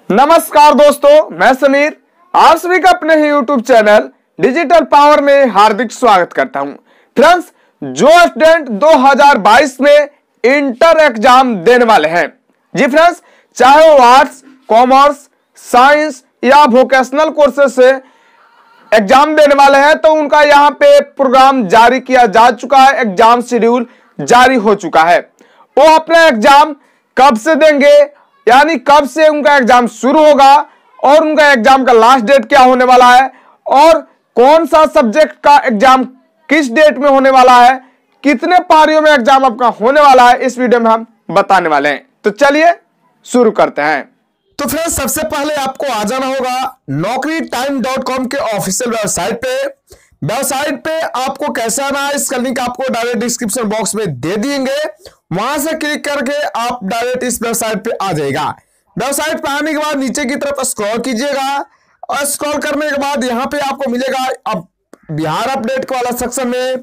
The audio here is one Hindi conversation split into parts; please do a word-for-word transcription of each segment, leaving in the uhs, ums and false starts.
नमस्कार दोस्तों, मैं समीर आप सभी का अपने ही यूट्यूब चैनल डिजिटल पावर में हार्दिक स्वागत करता हूं। फ्रेंड्स, जो स्टूडेंट दो हज़ार बाईस में इंटर एग्जाम देने वाले हैं, जी फ्रेंड्स, चाहे वो आर्ट्स, कॉमर्स, साइंस या वोकेशनल कोर्सेज से एग्जाम देने वाले हैं, तो उनका यहाँ पे प्रोग्राम जारी किया जा चुका है। एग्जाम शेड्यूल जारी हो चुका है। वो अपना एग्जाम कब से देंगे, यानी कब से उनका एग्जाम शुरू होगा और उनका एग्जाम का लास्ट डेट क्या होने वाला है और कौन सा सब्जेक्ट का एग्जाम किस डेट में होने वाला है, कितने पारियों में एग्जाम आपका होने वाला है, इस वीडियो में हम बताने वाले हैं। तो चलिए शुरू करते हैं। तो फ्रेंड्स, सबसे पहले आपको आ जाना होगा नौकरी टाइम डॉट कॉम के ऑफिशियल वेबसाइट पे। वेबसाइट पे आपको कैसे आना है, इसका लिंक आपको डायरेक्ट डिस्क्रिप्शन बॉक्स में दे देंगे। वहां से क्लिक करके आप डायरेक्ट इस वेबसाइट पे आ जाएगा। वेबसाइट पे आने के बाद नीचे की तरफ स्क्रॉल कीजिएगा और स्क्रॉल करने के बाद यहाँ पे आपको मिलेगा अब बिहार अपडेट वाला सेक्शन में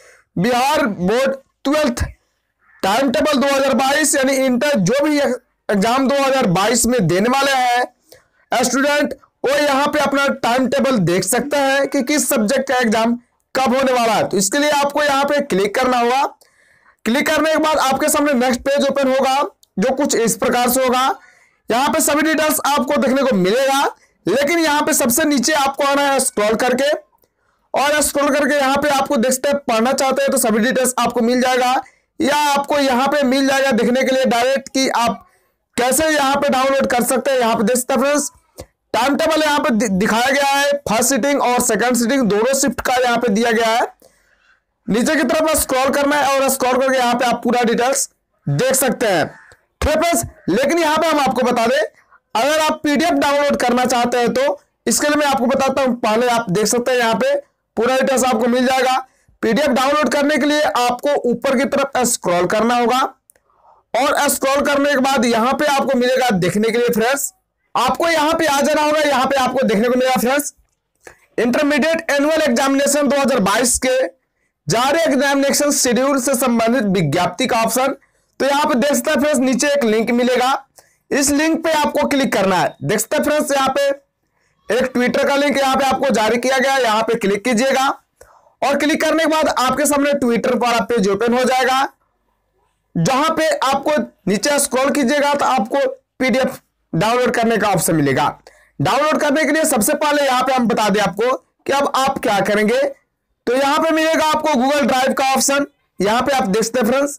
Bihar board twelfth time table दो हज़ार बाईस, यानी इंटर जो भी एग्जाम दो हज़ार बाईस में देने वाले हैं स्टूडेंट, वो यहाँ पे अपना टाइम टेबल देख सकते हैं कि किस सब्जेक्ट का एग्जाम कब होने वाला है। तो इसके लिए आपको यहाँ पे क्लिक करना होगा। क्लिक करने के बाद आपके सामने नेक्स्ट पेज ओपन होगा, जो कुछ इस प्रकार से होगा। यहाँ पे सभी डिटेल्स आपको देखने को मिलेगा, लेकिन यहाँ पे सबसे नीचे आपको आना है स्क्रॉल करके, और स्क्रॉल करके यहाँ पे आपको देखते हैं, पढ़ना चाहते हैं तो सभी डिटेल्स आपको मिल जाएगा, या आपको यहाँ पे मिल जाएगा देखने के लिए डायरेक्ट कि आप कैसे यहाँ पे डाउनलोड कर सकते हैं। यहाँ पे देख सकते हैं फ्रेंड्स, टाइम टेबल यहाँ पे दिखाया गया है। फर्स्ट सीटिंग और सेकंड सीटिंग दोनों शिफ्ट का यहाँ पे दिया गया है। नीचे की तरफ स्क्रॉल करना है और स्क्रॉल करके यहाँ पे आप पूरा डिटेल्स देख सकते हैं। ठीक है, लेकिन यहाँ पे हम आपको बता दें, अगर आप पीडीएफ डाउनलोड करना चाहते हैं तो इसके लिए मैं आपको बताता हूँ। पहले आप देख सकते हैं यहाँ पे पूरा डिटेल्स आपको मिल जाएगा। पीडीएफ डाउनलोड करने के लिए आपको ऊपर की तरफ स्क्रॉल करना होगा, और स्क्रॉल करने के बाद यहाँ पे आपको मिलेगा देखने के लिए फ्रेंड्स, आपको यहाँ पे आ जाना होगा। यहाँ पे आपको देखने को मिलेगा फ्रेंड्स, इंटरमीडिएट एनुअल एग्जामिनेशन दो हज़ार बाईस के जारी एग्जामिनेशन शेड्यूल से संबंधित विज्ञप्ति का ऑप्शन। तो यहाँ पे देख सकते हैं फ्रेंड्स, नीचे एक लिंक मिलेगा, इस लिंक पे आपको क्लिक करना है। देख सकते हैं फ्रेंड्स, यहाँ पे एक ट्विटर का लिंक यहाँ पे आपको जारी किया गया है। यहाँ पे क्लिक कीजिएगा और क्लिक करने के बाद आपके सामने ट्विटर वाला पेज ओपन हो जाएगा, जहां पे आपको नीचे स्क्रॉल कीजिएगा तो आपको पीडीएफ डाउनलोड करने का ऑप्शन मिलेगा। डाउनलोड करने के लिए सबसे पहले यहाँ पे हम बता दें आपको कि अब आप क्या करेंगे। तो यहाँ पे मिलेगा आपको गूगल ड्राइव का ऑप्शन। यहाँ पे आप देखते हैं फ्रेंड्स,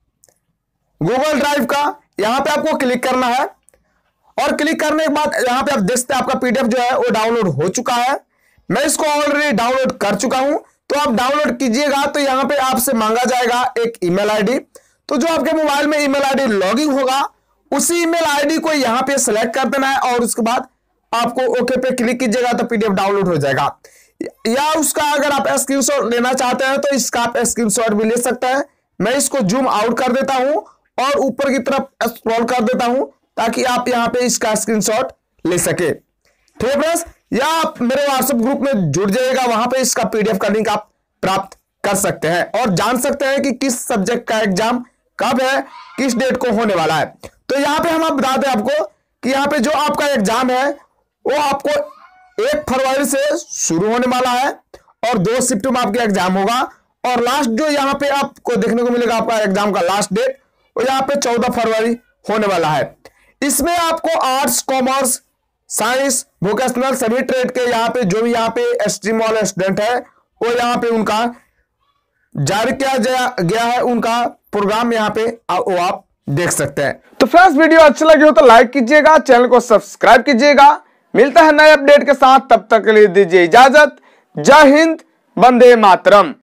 गूगल ड्राइव का यहाँ पे आपको क्लिक करना है, और क्लिक करने के बाद यहाँ पे आप देखते हैं आपका पीडीएफ जो है वो डाउनलोड हो चुका है। मैं इसको ऑलरेडी डाउनलोड कर चुका हूं। तो आप डाउनलोड कीजिएगा तो यहाँ पे आपसे मांगा जाएगा एक ईमेल आईडी। तो जो आपके मोबाइल में ईमेल आईडी लॉगिन होगा, उसी ईमेल आईडी को यहाँ पे सिलेक्ट कर देना है, और उसके बाद आपको ओके पे क्लिक कीजिएगा तो पीडीएफ डाउनलोड हो जाएगा। या उसका अगर आप स्क्रीनशॉट लेना चाहते हैं तो इसका आप स्क्रीनशॉट भी ले सकते हैं। मैं इसको जूम आउट कर देता हूं और ऊपर की तरफ स्क्रॉल कर देता हूं, ताकि आप यहाँ पे इसका स्क्रीनशॉट ले सके। ठीक है फ्रेंड्स, या आप मेरे व्हाट्सएप ग्रुप में जुड़ जाइएगा, वहां पे इसका पीडीएफ का लिंक आप प्राप्त कर सकते हैं और जान सकते हैं कि किस सब्जेक्ट का एग्जाम कब है, किस डेट को होने वाला है। तो यहाँ पे हम आप बता दें आपको कि यहाँ पे जो आपका एग्जाम है वो आपको एक फरवरी से शुरू होने वाला है, और दो शिफ्ट में आपका एग्जाम होगा, और लास्ट जो यहाँ पे आपको देखने को मिलेगा आपका एग्जाम का लास्ट डेट, वो यहाँ पे चौदह फरवरी होने वाला है। इसमें आपको आर्ट्स, कॉमर्स, साइंस, वोकेशनल सभी ट्रेड के यहाँ पे जो भी यहाँ पे स्ट्रीम वाले स्टूडेंट है, वो यहाँ पे उनका जारी किया गया है, उनका प्रोग्राम यहाँ पे वो आप देख सकते हैं। तो फ्रेंड्स, वीडियो अच्छी लगी हो तो लाइक कीजिएगा, चैनल को सब्सक्राइब कीजिएगा। मिलता है नए अपडेट के साथ, तब तक के लिए दीजिए इजाजत। जय हिंद, वंदे मातरम।